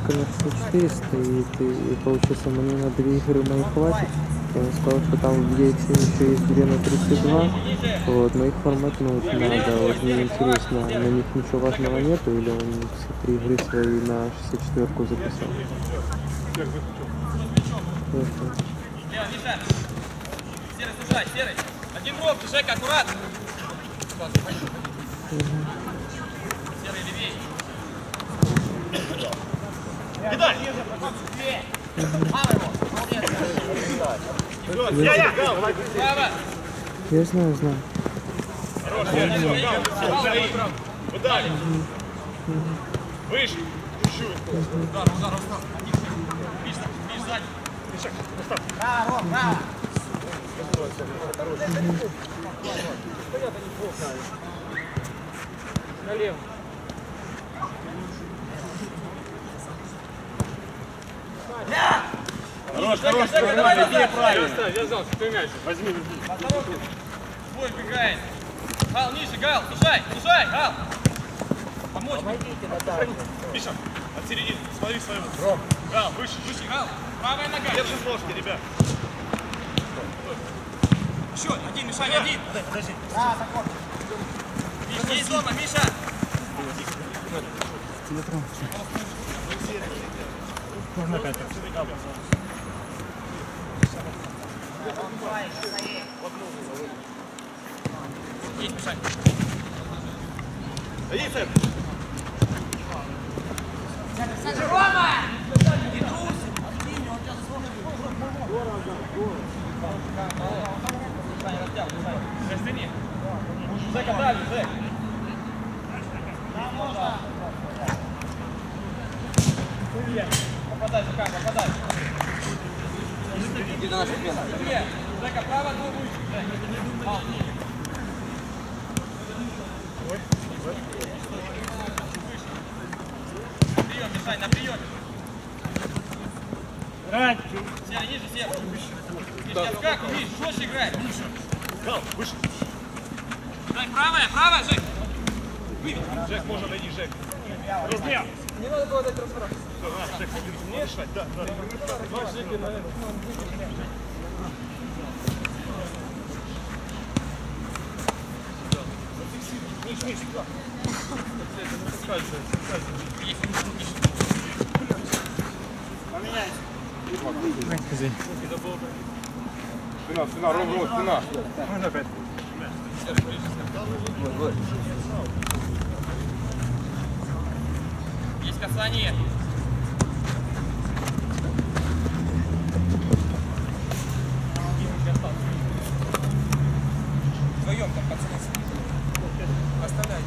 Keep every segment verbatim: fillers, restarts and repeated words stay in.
коммерции четыреста, и ты, и получится, мне на две игры моих хватит. Он сказал, что там в яйце еще есть две на тридцать два. Вот, но их форматнуть надо. Вот мне интересно, на них ничего важного нету, или он все три игры свои на шестьдесят четвёрку записал? Серый, слушай, Серый. Один ров, Жека, аккуратно. Серый, левее. Кидай! Я, я, я знаю, знаю. Выдали. Выше. Удар, удар, удар. Бишь, бишь, сзади. Браво, браво. Налево. Хорош, хорош, давай, давай, правильно. Я взял, кто мяч. Возьми, возьми. Свой бегает. Гал, ниже, Гал, слушай, слушай, Гал. Помочь. Помогите, Наталья. Миша, от середины, смотри своего. Ром. Гал, выше, выше, Гал. Правая нога. Держи с ложки, ребят. Еще один, Миша, один. Подожди. А, закон. Миша, есть дома, Миша. Телефон. Можно опять. Есть, Миша. Иди, Сэм. Рома! Не трусим. Он тебя Растяни. Жека, дали, Жек. Попадай, Жека, попадай. Иди до нашей смены. Жека, право, двое выше. Прием, Мишань, на приеме. Сера, ниже, Сера. Миша, как, Миш, жестче играй. Гал, выше. Дай правая, правая, Жек. Выведи. Жек, можно найти, Жек. Размер. Не надо было дать разворот. Жек, не решать, да, да. Два Жеки, наверное. Миш, Миш, да. Поменяйся. Спина, спина, ровно, спина. Можно опять. Есть касание. Вдвоем там, пацаны. Оставляйте.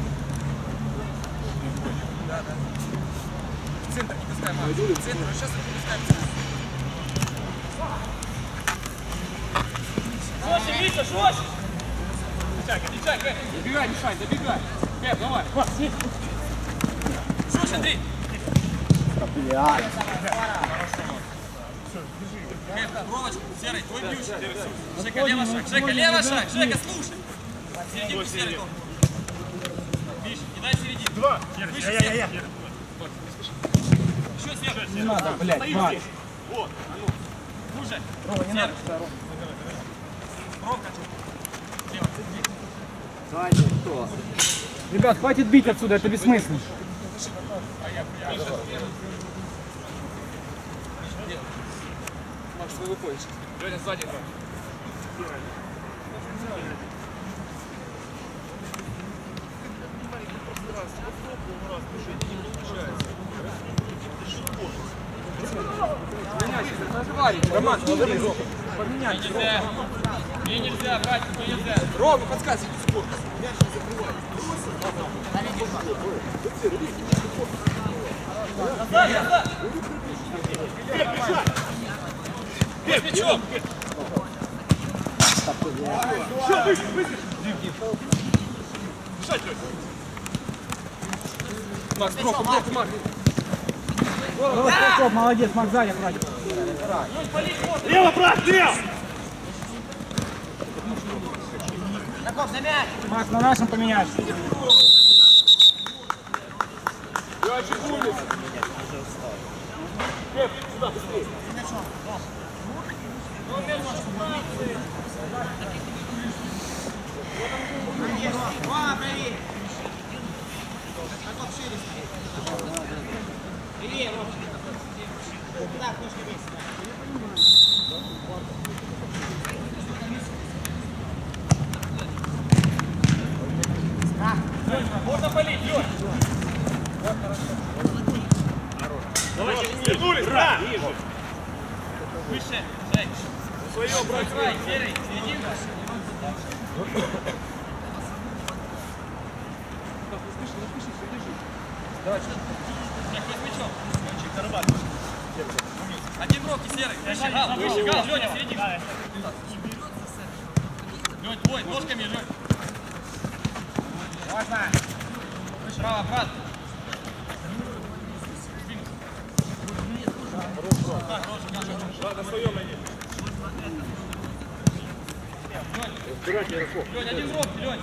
Да, да. В центр не пускаем. В центр, сейчас не пускаем. Шоси, Миша, шоси! Дичай, дичай, Кэп! Забегай, Мишань, забегай! Кэп, давай! Шоси, Андрей! Кэп, проволочку, Серый, твой бьющий! Жека, лево шаг, Жека, лево шаг! Жека, слушай! Серединку, Серый, должен! Миша, не дай середину! Два! Выше, Серый! Еще, Серый! Не надо, блядь, Макс! Вот, а ну! Слушай! Рома, не надо, Рома! Ребят, хватит бить отсюда, это бессмысленно. Макс, вы выходишь. Леня, сзади играй. Роман, поменяй. Нельзя. Мне нельзя, братик, мне нельзя. Рома, подсказывай, спорт. Мяч не закрывай. Назад, назад! Бег, мячом! Все, выше, выше! Бежать, Лёнь! Макс, брок, брок, Макс! Молодец, Макс, сзади, Владик. Лево, брат, лево! Макс, на нашем поменяешь. Ячик улиц! Можно полить, Лёнь! Вернулись, да! Выше, Жень! Своё, брат! Край, серый, серединка! Давай, Жень, хоть с мячом! Один в руки, серый! Выше, Гал, выше, Гал, Лёня, серединка! Лёнь, твой, ножками, Лёнь! Можно. Право, брат! Да, на своем найди. Лёнь, один в руки, Лёнь!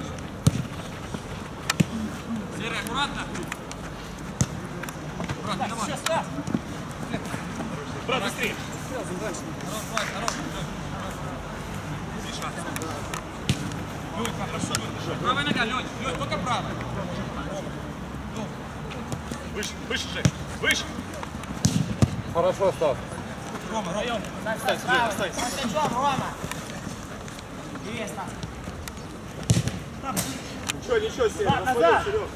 Серый, аккуратно! Аккуратно, давай! Брат, быстрее. Хорош, брат, хорош! Тише! Лёнь, хорошо, Лёнь! Правая нога, Лёнь! Лёнь, только правая! Выше, выше, Жень. Выше. Хорошо, Стас. Рома, Рома! Встань, Жень, встань. Рома! Интересно. Ничего, ничего, Серега, на своем, Серег.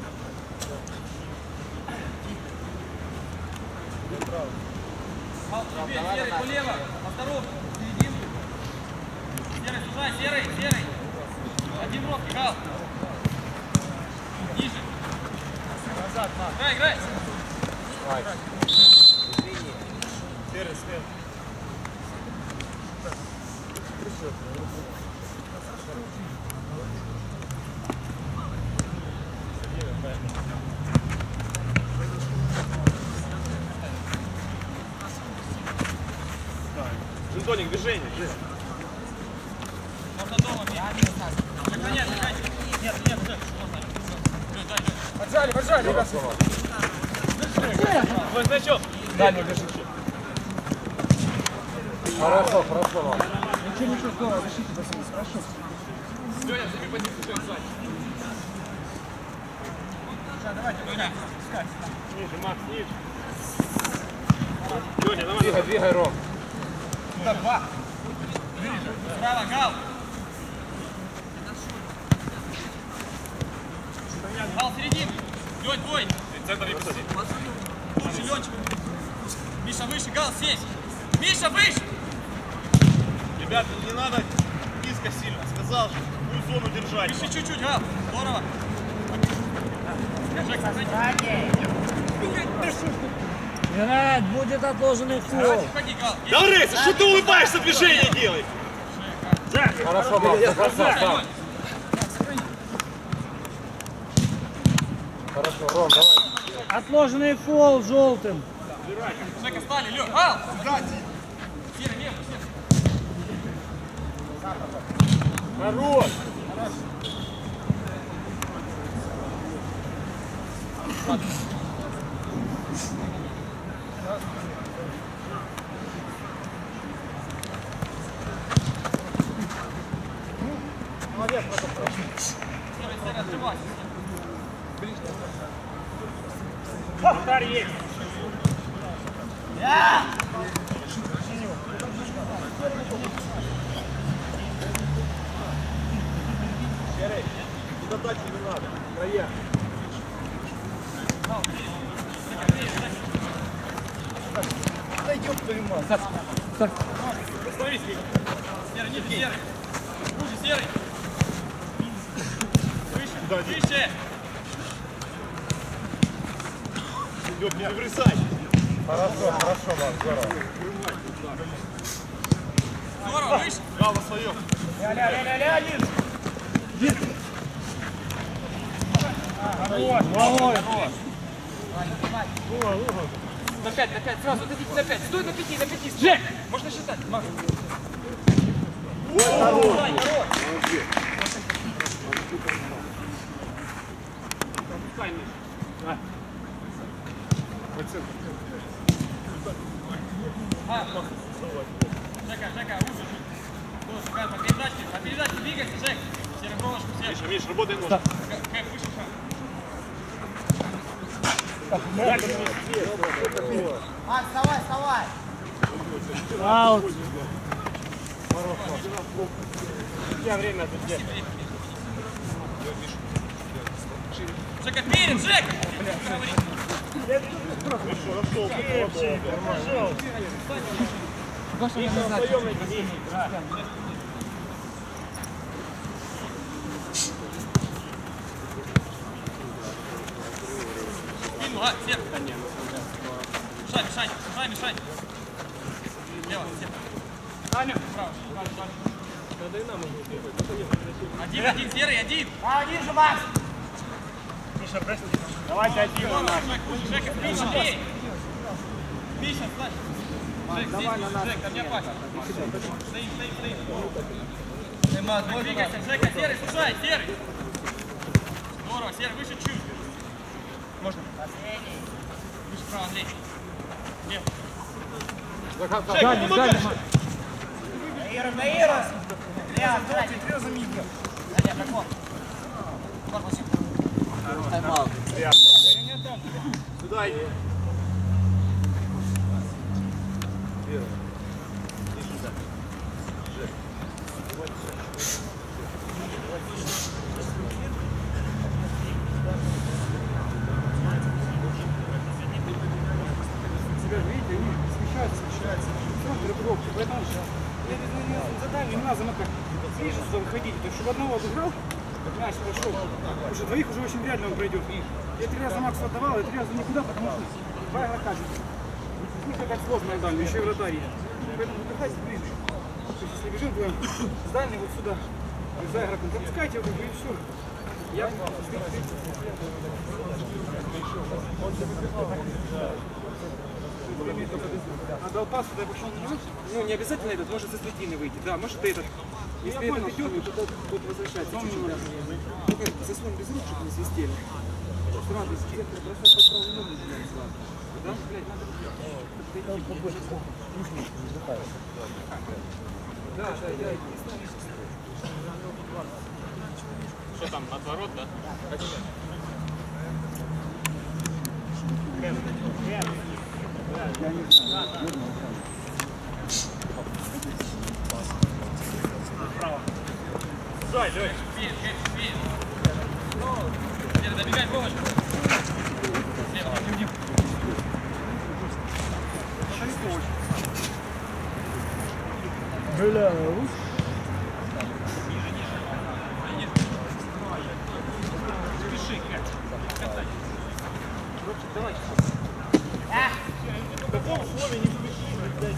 Гал, тебе, серый, влево! Осторожно! Серединку! Серый, сужай, серый, серый! Один в руки, Гал! Ниже! Назад, на. Играй, играй! Серый, слева. Жентоник, движение. Можно дома бить. Сохраняй, сохраняй. Нет, нет, нет. Лёнь, дай, Лёнь. Поджали, поджали, ребят. Твой значок. Дальний держи. Хорошо, хорошо, Вань. Ничего, ничего, здорово, решите, пацаны, хорошо. Лёня, займи позицию, Лёнь, сзади. Сейчас, давайте, Лёня. искать. Ниже, Макс, ниже. Лёня, давай. Двигай, двигай, Ром. Сюда, два. Справа, Гал. Гал, серединку. Лёнь, твой. Центр не посади. Выше, Лёнчик. Миша, выше, Гал, сесть. Миша, выше. Ребята, не надо низко сильно. Сказал же, будь зону держать. Выше чуть-чуть, Гал. Здорово. Жек, Играет, будет отложенный фол. давайте, входи, Гал. Да, Рейс, что ты улыбаешься, движение делай? Хорошо, Макс, до конца, сам. Лёнь. Хорошо, Ром, давай. Отложенный фол желтым. Жека, стали, Лёнь. Гал. Серый, левый, серый. Хорош. Серый, серый, открывайся. Удар есть. Серый, туда дальше не надо. Края. Зайдем твою мать. Остановись, Миха. Серый, ниже, серый. Хуже, серый. Выше, Да, выше. Лёг, не врезай. Хорошо, хорошо, Макс, здорово. Здорово, выше. Гал на своем. Ля-ля-ля-ля-ля-ля. Хорош, Володь. На пять, на пять, сразу дадите на пять. Стой на пяти, на пяти. Жек! Можно считать, Макс. Давай, хорош. Жека, Жека, уже. Тоже, по передачке, по передачке двигайся, Жек. Серебровочку все. Миша, Миша, работай нож. Кэп, выше шаг. Макс, вставай, вставай. Аут. У тебя время отвечать. Жека, перед, Жек! Спину, а, Сер. Мешай, мешай, мешай, мешай. Лево, Сер. Аня, право, один, один, Серый, один. А, ниже, Макс. Миша, прости. Давайте один на наш. Жека, Миша, бей! Миша, слышь. Жек, здесь, Жек, ко мне пас. Стоим, стоим, стоим. Жек, двигайся, Жека, Серый, слушай, Серый. Здорово, Серый, выше чуть. Можно? Выше право, Андрей. Лев. Дальний, дальний. Наира, Наира. Лево, сзади. Далее, прокол. Корпус. Тайм-аут. Сюда иди. Видите, они смещаются, смещаются. Смотри, глубже, поэтому задание не надо замыкать. Ближе сюда выходите, то есть чтобы одного обыграл, понимаешь, прошел. Потому что двоих уже очень вряд ли он пройдет. Я три раза Максу отдавал, я три раза никуда, потому что два игрока же. Из них какая-то сложная дальняя, еще и вратарь есть. Поэтому выдыхайте ближе. То есть если бежим вдвоем с дальней вот сюда, за игроком, запускайте его и все. Я... Отдал пас, туда пошел на него. Ну, не обязательно этот, может со средины выйти. Да, может и этот. Если я этот идет, то будет возвращаться. Он немного. Только заслон без рук, чтобы не свистели. Сразу из центра бросать под правую ногу начинает сразу. Да? Блядь, надо подойти. Да, да, да. Что там, отворот, да? Я не знаю. Сзади, давай. Вперед, вперед, вперед. Вперед, добегай, помощь. Слева, поднимем. Бля, Спеши, Кэп. Давай. В каком слове не спеши, блядь?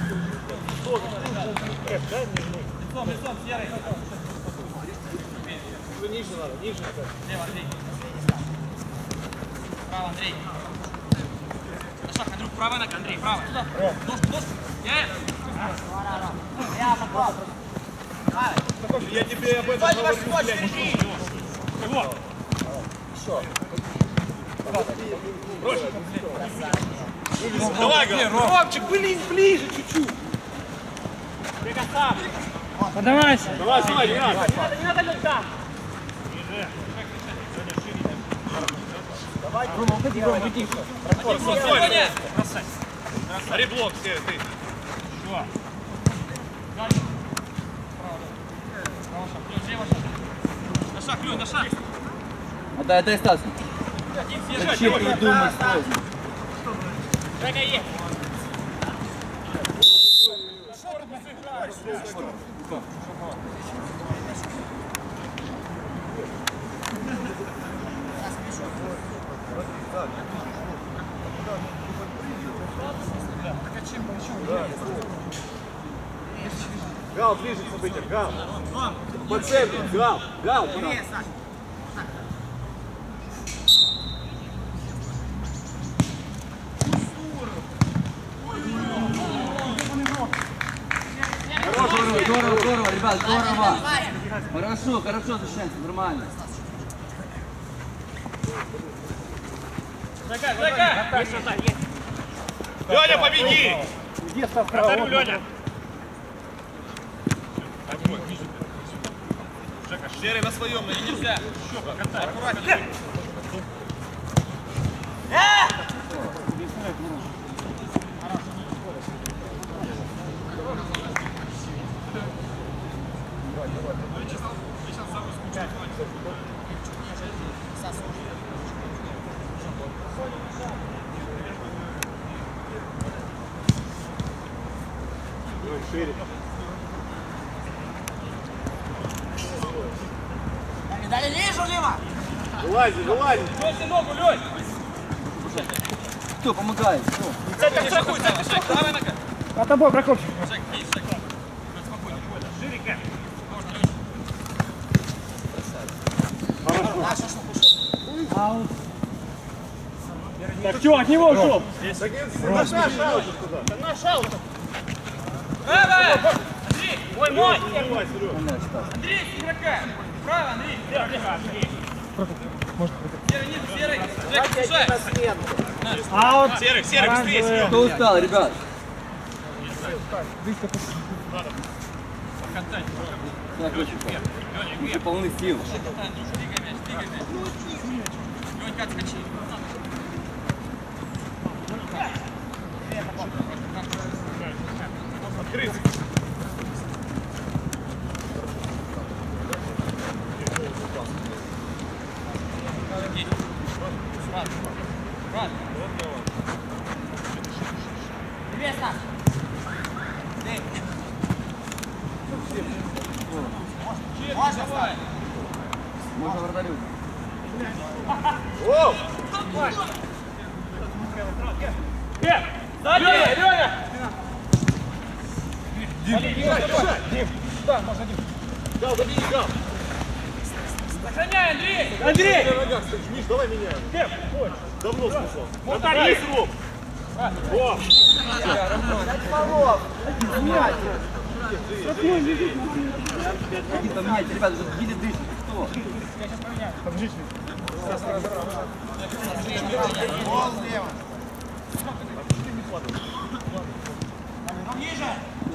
Кэп, дай мне нож. Лицом, лицом, Серый. Ниже надо, ниже надо. Лево, Андрей. Право, Андрей. На шаг, Андрюк, правая нога, Андрей, правая. Туда. Ножку, ножку. Я. Лево, прокол. Я тебе об этом говорю, блядь. Вот. Давай, Ромчик, блин, ближе чуть-чуть. подавайся. Давай, давай, не надо. Не надо льда. Давай, Рома, уходи, Рома, уходи. Спокойнее. Смотри, блок, все, ты. Право шаг, Клюн, лево шаг. На шаг, Клюн, на шаг. Отдай, отдай, Стас. Один, Серый. Зачем придумать сложно? Жека, есть. Гал, ближе к событиям, Гал. По центру, Гал, Гал. Здорово, здорово, здорово, ребят, здорово. Хорошо, хорошо защищаемся, нормально. Жека, Жека. Леня, побеги! Где став справа? Вот, Леня! Жека, Серый на своем, но нельзя. Аккуратнее. Шире. Дали ниже, Дима! Вылази, вылази. Бросьте ногу, Лёнь! Кто помогает? Кто? Центр, страхуй, центр, Жек, давай нога. Под тобой, Прокопчик. Жек, есть, Жек. Лёнь, спокойно, спокойно. Шире-ка. Аут. Так что, от него ушел? Наш аут туда. Наш аут. Право! Андрей! Мой, мой! Андрей, с игрока! Право, Андрей! Серый, ниже, Серый! Жек, слушай! Аут. Серый, Серый, быстрее, Серый! Кто устал, ребят? Так, уже полны сил. Двигай мяч, двигай мяч. Ленька, отскочи. Открыть. Место! Можно, давай! Можно вратарю. Оу! Сзади! Леня! Дим, Дим. Да, можно Дим. Гал, забей, Гал! Сохраняй, Андрей! Андрей! На ногах стоишь, Миш, давай меняем. Дим, ой. Давно смысл. Вот Да, так, есть Ром! О! Иди поменяйте, ребята, тут еле дышит. Кто? Я сейчас поменяю. Подождите. Гол слева! Ниже!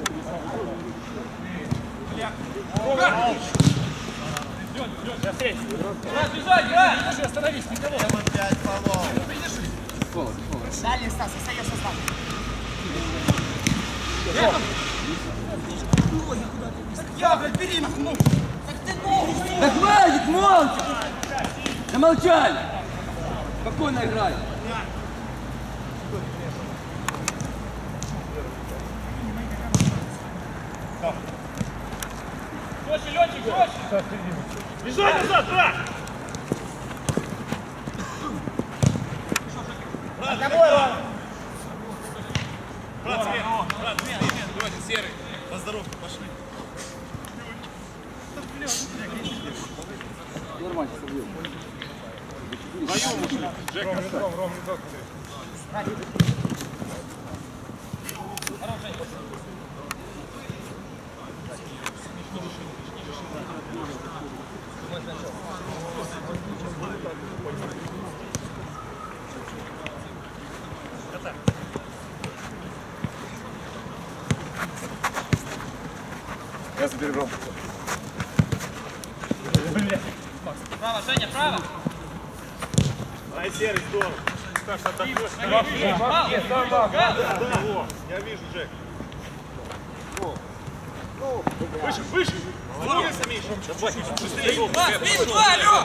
Раз, бежать, играй! Остановись, никого. Пять фолов! Фола, фола. Дальний Стас, остаешься Стас. Я, блядь, бери нахуй, ну! Так ты ногу! Да хватит, молча! Замолчали! Спокойно играй. Жестче, Ленчик, жестче! Бежать назад, брат! Под тобой, Ром! Брат, смерть! Брат, смерть! Давайте, Серый! На здоровье, пошли! Нормально, собью. Вдвоем ушли! Жека! Ром, Ром, не тот, смотри. Я заберу Ром. Право, Женя, право! Ай, Серый, здорово! Так, отдохнешь. Гал, Гал! Да, во, я вижу, Джек. Выше, выше! Двигайся, Миша! Быстрее, гол! Два, минус два, Лё!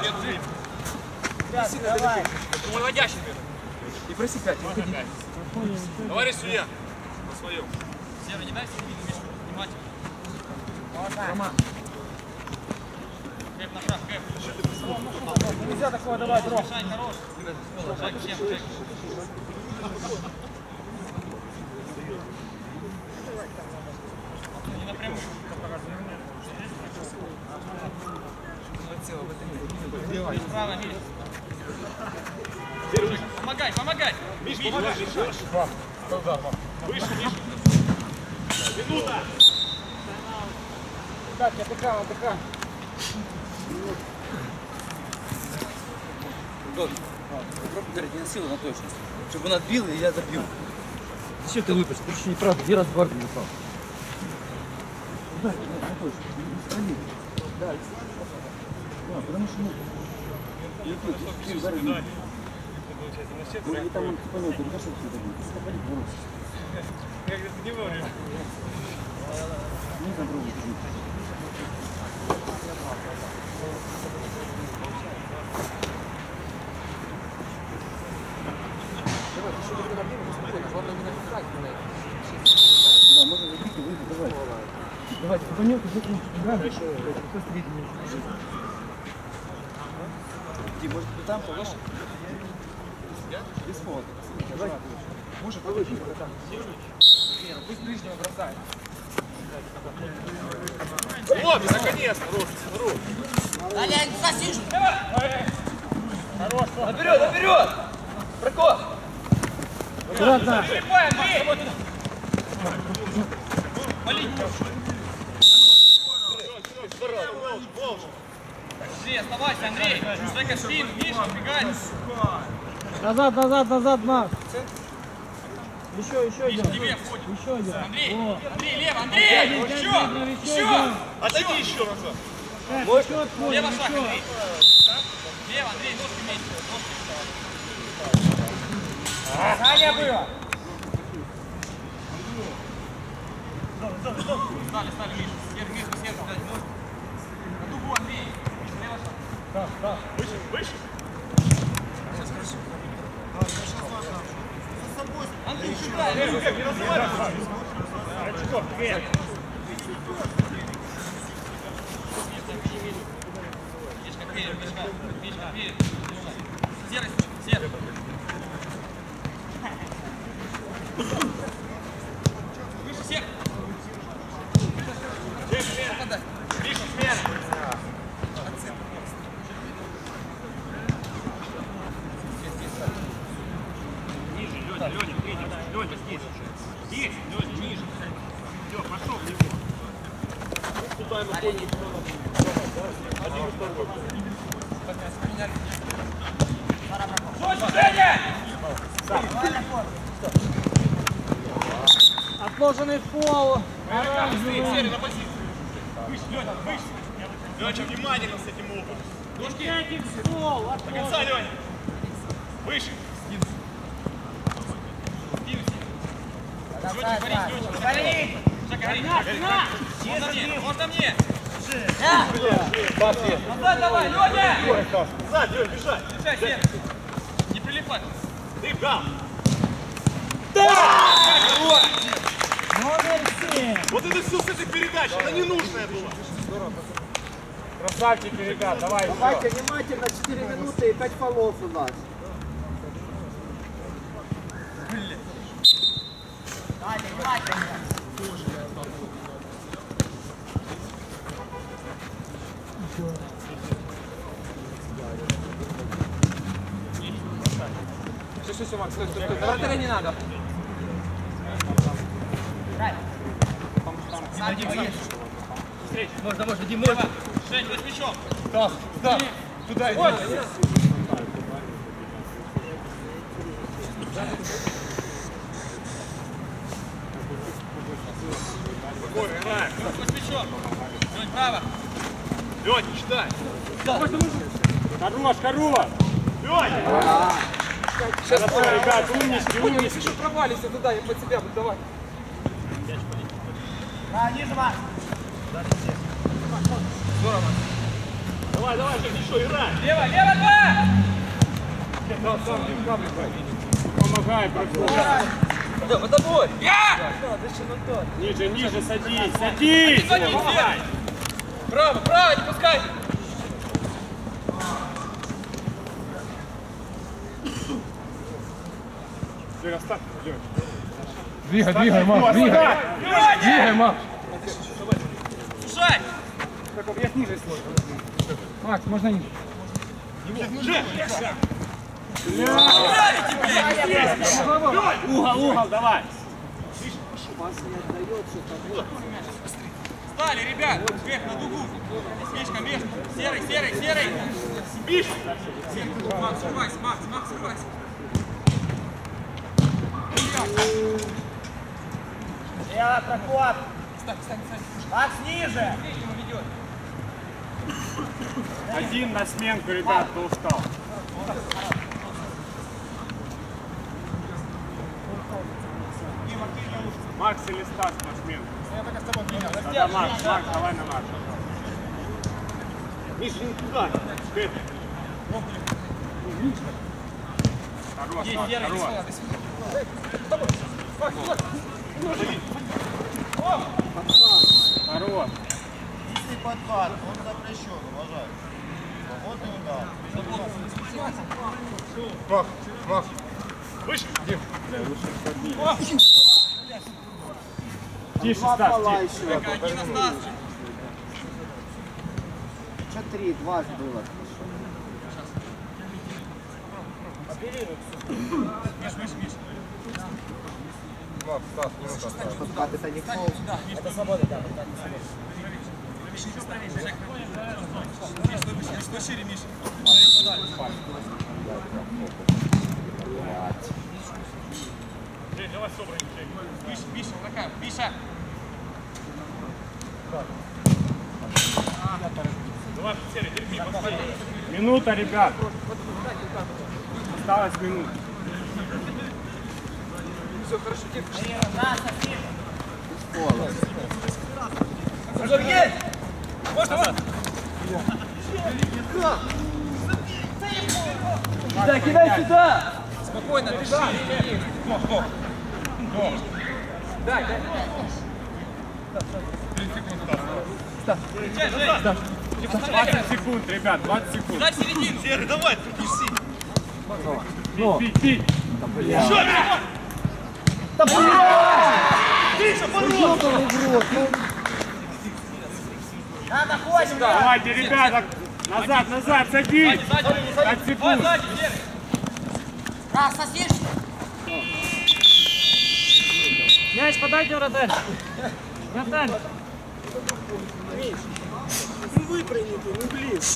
Давай! Выводящий. И проси пять, выходи. Давай рисуя! На своем. Серый, не дай середину, Миша. Внимательно. Можно! Кэп на шаг, Кэп. Нельзя такого давать, Ром. Шань, хорош. Жек, всем, Жек. Не напрямую. Справа, Миш. Помогай, помогай. Миш, помогай! Выше, Миша! Минута! Так, я отдыхаю, отдыхаю. Попробуй ударить не на силу, на точность. Чтобы он отбил, и я забил. Зачем ты выпустил? Ты еще не прав, где разбор не прав? Да, потому что ну, там он понял, ты не что это будет. Как это не вовремя. Не попробуй. Да, можно забить и выйти, давай. Давайте, попонёмте, выйти. Да, хорошо. Кто среди них? Ди, может ты там повыше? Я? Без повода. Давай. Может, повыше, когда там. Пусть ближнего бросает. Вот, наконец-то, Руш, Руш. Далее, засижу. Хорош, Наперед, наперед! Прокоп! Аккуратно. Прилипай, Андрей! Вали! Андрей, оставайся, Андрей! Шайка спину, Миша, убегай! Назад, назад, назад, Макс. Еще, еще Миша, один. тебе входит! Еще один. Андрей! О. Андрей, лево, Андрей! Еще! Еще! Отойди еще назад. Пять, еще отходим, Лево шаг, еще. Андрей! Лево, Андрей, ножки вместе! Саня было! Стали, стали, Миша! Сверх, Миша, сверх, дать ножки! На дугу, Андрей! Миша, лево шаг! Да, да. Выше, выше. Андрей, сюда! Не разговаривай. Очков, вверх. Мишка, вперед, Мишка! Мишка, вперед! Серый, серый! Выше, серый! Попадай! Миша, смена. Ниже, Леня, Леня, Леня, Леня, здесь. Здесь, Леня, ниже. Все, пошел в него. Туда ему ходит. Один, второй. Женя! Отложенный фол. Серый, на позицию. Выше, Леня, выше. Леня, внимательно с этим опытом. Ножки. Пятик фол. До конца, Леня. Выше. Лёнчик, борись, Лёнчик. Гори! Шаг, гори! Можно мне, можно мне! Назад давай, Лёня! Сзади, Лёнь, бежать. Бежай, Серый! Не прилипай! Ты, гал. Номер семь. Вот это все с этой передачи. Она ненужная была. Красавчики, ребят, давай еще. Давайте внимательно, четыре минуты и пять фолов у нас. Все, все, все, Макс, стой, стой, стой. Вратаря не надо. Можно, можно, Дим, можно! Жень, будь мячом! Да, да. Туда иди. Егор, играем. Будь мячом! Лёнь, право! Лёнь, читай. Хорош, хорош. Лёнь! Сейчас, ребят, умнички, умнички. Еще провались туда, я под себя буду давать. Да, ниже вас. Давай, давай, Жень, еще играй. Лево, лево, два! Да, сам, кабель, помогай, проходит. Да, под тобой! Я! Ниже, ниже, садись, садись. Садись, Серый! Право, право, не пускай! Лёнь, оставь, Лёнь. Двигай, двигай, Макс, двигай. Двигай, Макс. Слушай! Так, я ниже сложу. Макс, можно ниже. Угол, угол, давай. Стали, ребят! Вверх на дугу! Мишка, Мишка! Серый, серый, серый! Миша! Серый! Макс, срывайся, Макс, Макс, срывайся! Стояла, проход. Макс, ниже. Один на сменку, ребят, кто устал. Макс или Стас на сменку? Тогда Макс, Макс, давай на наш. Миша, не туда. Хорош, хорош. Хорош. Чистый подхват, он запрещен, уважаю. Свободный удар. Мах, мах. Выше. Тише, Стас, Пола тише. еще. Один остался. Че три, два ж было. Мах, Стас, минута осталась. Подкат это не фол. Это свобода, да. Что шире, Миша? Жень, давай собранный, Жень. Миша, Миша, такая, Миша. Давай, Серый, терпи, подходи. Минута, ребят. Осталось минута. Да, кидай сюда! Спокойно, дыши. Дай, дай. двадцать секунд, ребят, двадцать секунд. Дай середину. Серый, давай, трудишься. Пить, пить, пить. Еще, Да блин! Тише, пожалуйста. Надо, ходим, да. Давайте, ребята, назад, назад, садись. Сзади, пять сзади. Ой, секунд. сзади, Серый. Раз, сосишь? Мяч подайте, вратарь. Вратарь. Ну выпрыгни ты, ну блин.